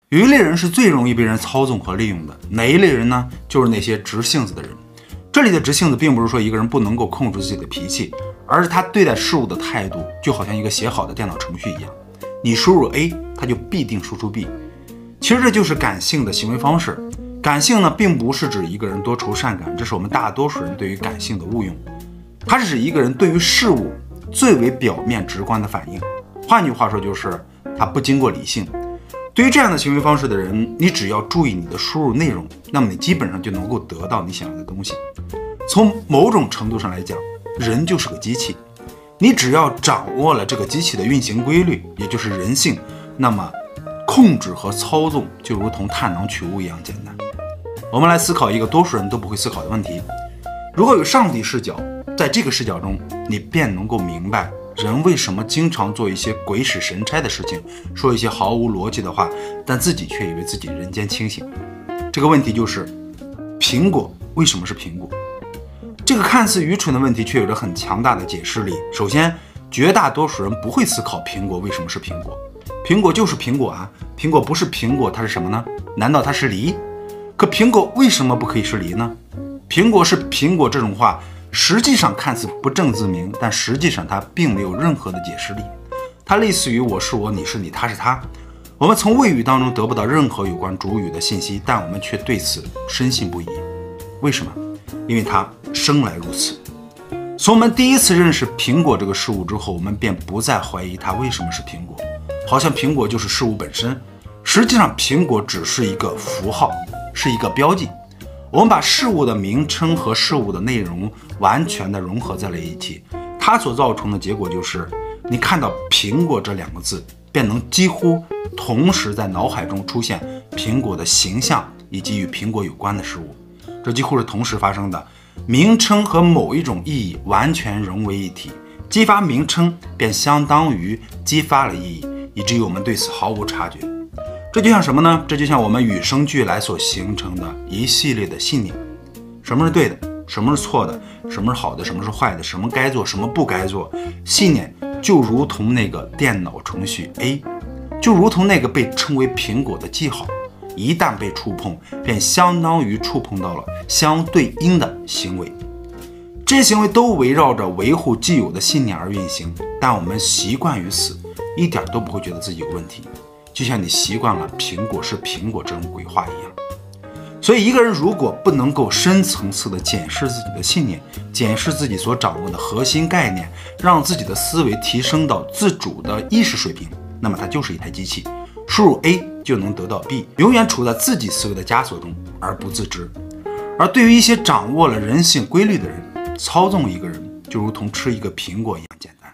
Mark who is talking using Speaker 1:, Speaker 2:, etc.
Speaker 1: 有一类人是最容易被人操纵和利用的，哪一类人呢？就是那些直性子的人。这里的直性子并不是说一个人不能够控制自己的脾气，而是他对待事物的态度就好像一个写好的电脑程序一样，你输入 A， 他就必定输出 B。其实这就是感性的行为方式。感性呢，并不是指一个人多愁善感，这是我们大多数人对于感性的误用。它是指一个人对于事物最为表面直观的反应。换句话说，就是他不经过理性。对于这样的行为方式的人，你只要注意你的输入内容，那么你基本上就能够得到你想要的东西。从某种程度上来讲，人就是个机器，你只要掌握了这个机器的运行规律，也就是人性，那么控制和操纵就如同探囊取物一样简单。我们来思考一个多数人都不会思考的问题：如果有上帝视角，在这个视角中，你便能够明白人为什么经常做一些鬼使神差的事情，说一些毫无逻辑的话，但自己却以为自己人间清醒。这个问题就是，苹果为什么是苹果？这个看似愚蠢的问题却有着很强大的解释力。首先，绝大多数人不会思考苹果为什么是苹果，苹果就是苹果啊，苹果不是苹果，它是什么呢？难道它是梨？可苹果为什么不可以是梨呢？苹果是苹果这种话，实际上看似不正自明，但实际上它并没有任何的解释力。它类似于我是我，你是你，他是他。我们从谓语当中得不到任何有关主语的信息，但我们却对此深信不疑。为什么？因为它生来如此。从我们第一次认识苹果这个事物之后，我们便不再怀疑它为什么是苹果，好像苹果就是事物本身。实际上，苹果只是一个符号，是一个标记。我们把事物的名称和事物的内容完全的融合在了一起，它所造成的结果就是，你看到苹果这两个字，便能几乎同时在脑海中出现苹果的形象以及与苹果有关的事物。这几乎是同时发生的，名称和某一种意义完全融为一体，激发名称便相当于激发了意义，以至于我们对此毫无察觉。这就像什么呢？这就像我们与生俱来所形成的一系列的信念。什么是对的，什么是错的，什么是好的，什么是坏的，什么该做，什么不该做。信念就如同那个电脑程序 A， 就如同那个被称为苹果的记号，一旦被触碰，便相当于触碰到了相对应的行为。这些行为都围绕着维护既有的信念而运行，但我们习惯于此，一点都不会觉得自己有问题。就像你习惯了苹果是苹果这种鬼话一样。所以一个人如果不能够深层次的检视自己的信念，检视自己所掌握的核心概念，让自己的思维提升到自主的意识水平，那么它就是一台机器，输入 A 就能得到 B， 永远处在自己思维的枷锁中而不自知。而对于一些掌握了人性规律的人，操纵一个人就如同吃一个苹果一样简单。